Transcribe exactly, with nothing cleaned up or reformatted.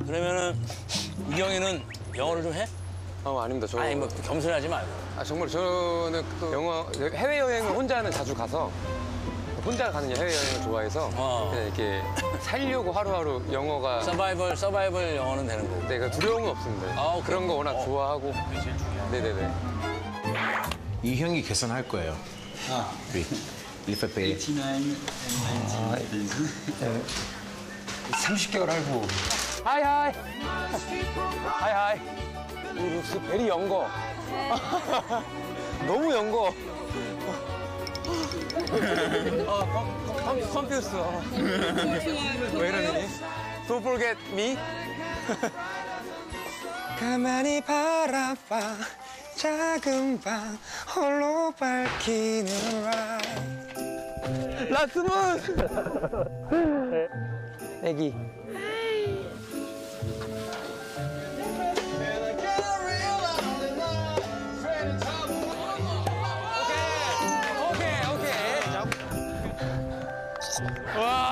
그러면은 이경이는 영어를 좀 해? 어, 아닙니다. 저... 아니 뭐 겸손하지 말고. 아, 정말 저는 또 영어, 해외여행을 혼자는 자주 가서 혼자 가는 해외여행을 좋아해서 어. 그냥 이렇게 살려고 하루하루 영어가 서바이벌, 서바이벌 영어는 되는 거고. 네, 두려움은 없습니다. 아, 그런 거 워낙 어. 좋아하고. 네네네. 이 형이 계산할 거예요. 아. 리페페. 삼십 개월 할부. 하이 하이. 하이 하이. 이 룩스 베리 연거. 너무 연거. 어, 컴, 컴퓨스. 왜 이러니? Don't forget me. 가만히 바라봐. 작은 방 홀로 밝히는 라이트. 라스문. 애기. 오케이, 오케이. 와.